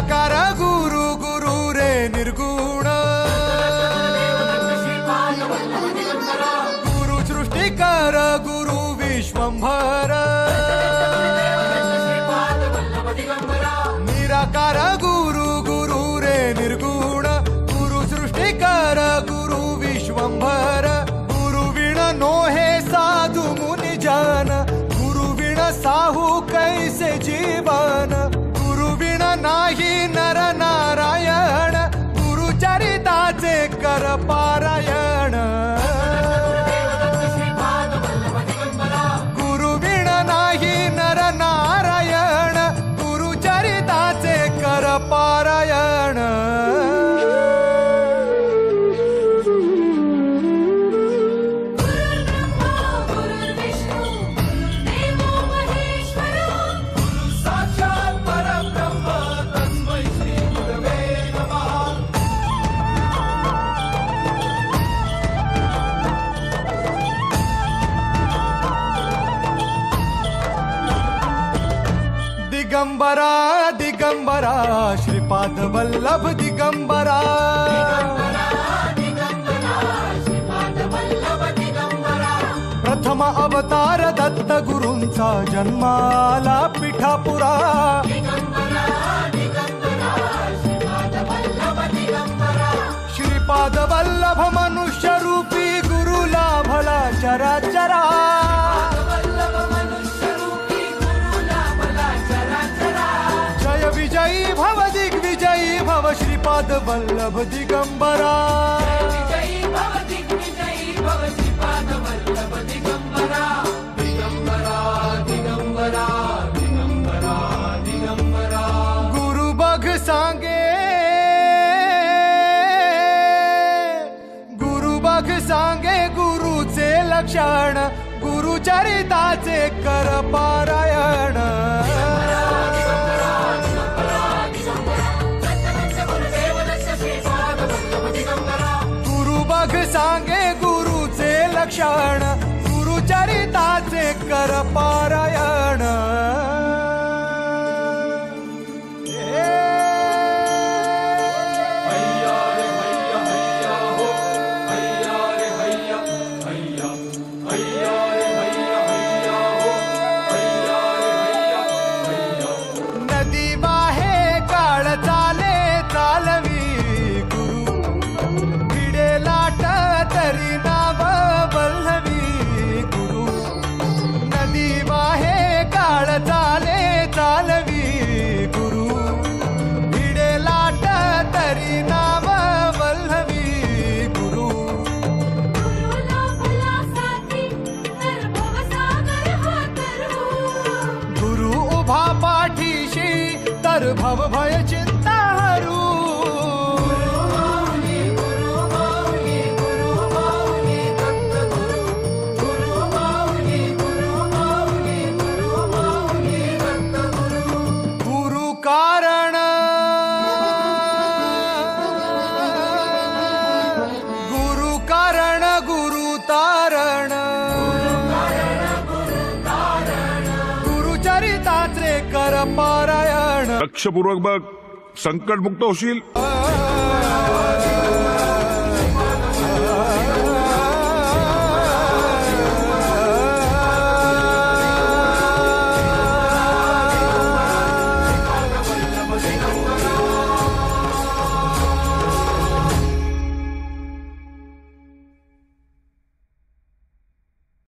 निराकार गुरु गुरु रे निर्गुण गुरु सृष्टिकर गुरु विश्वंभर निराकार गुरु गुरु रे निर्गुण गुरु सृष्टिकर गुरु विश्वंभर गुरु विण नोहे साधु मुनि जन गुरु विण साहू कैसे जीवन गुरु विण नाही नर नारायण गुरु चरिताचे कर पारायण गुरु विण नाही नर नारायण गुरु चरिताचे कर पारायण दिगंबरा दिगंबरा श्रीपाद वल्लभ दिगंबरा प्रथम अवतार दत्त गुरूंचा जन्माला पिठापुरा श्रीपाद वल्लभ मनुष्य रूपी गुरु लाभला चराचरा विजयी भव दिग्विजयी भव श्रीपाद वल्लभ दिगंबरा दिगंबरा दिगंबरा दिगंबरा गुरु बघ सांगे गुरुचे लक्षण गुरु चरिताचे कर पारायण सांगे गुरुचे लक्षण गुरु चरिताचे कर पारायण नदी वाहे काळ चाले चालवी तरी नाव वल्लवी गुरु नदी वाहे काळ चाले चालवी गुरु भिडे लाट तरी नाव वल्लवी गुरु गुरु उभा पाठीशी तर भव भय चिंता हरू लक्षपूर्वक बघ, संकट मुक्त होशील.